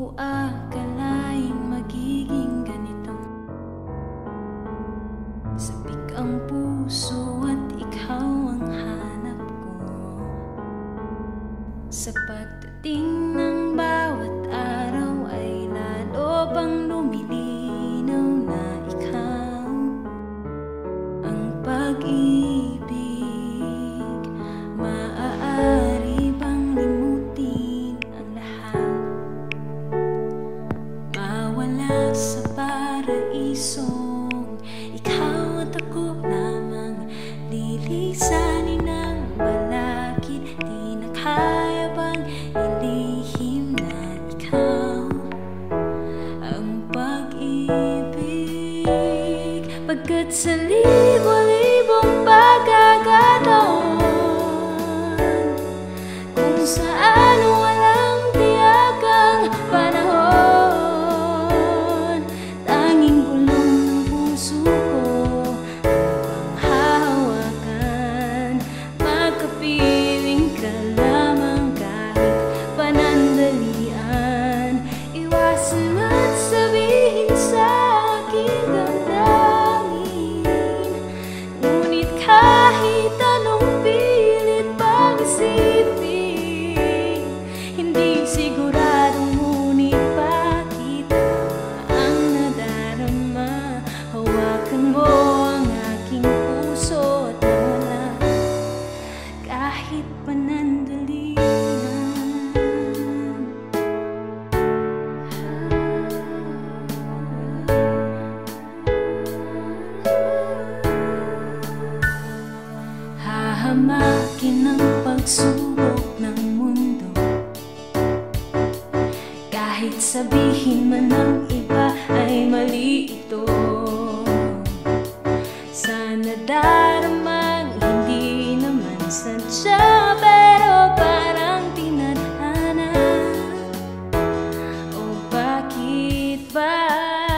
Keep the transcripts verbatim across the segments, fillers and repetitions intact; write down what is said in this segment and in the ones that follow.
ko akalaing magiging ganito. Sabik ang puso at ikaw ang hanap ko. Sa pagdating ng bawat araw ay lalo pang lumilinaw na ikaw ang pag-ibig. Maaari bang limutin ang lahat, mawala sa paraisong ikaw at ako lamang lilisanin ng balakid. Di na kaya bang ilihim na ikaw ang pag-ibig, pagkat sa libo-libong pagkakataon kung saan walang tiyak ang panahon, tanging bulong ng puso ko ang hahawakan. Magkapiling ka lamang kahit panandalian, iwasan at sabihin sa aking damdamin. Ngunit kahit anong pilit pag-isipin, hindi sigurado, ngunit bakit ang nadarama? Hawakan mo ang aking puso at nawala kahit panandalian. Hahamakin ang pagsubok ng mundo, kahit sabihin man ng iba ay mali ito. Sana daramang hindi naman sadya, pero parang tinadhana. O bakit ba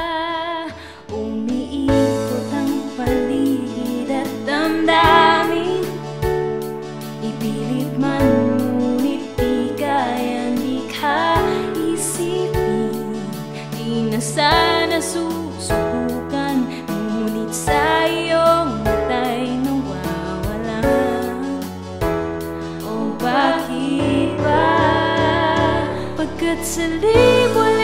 umiikot ang paligid at damdamin? Ipilit man, ngunit di kayang di ka isipin. Di na sana susubukan, ngunit sa iyong mata'y nawawala. O bakit ba, pagkat sa libo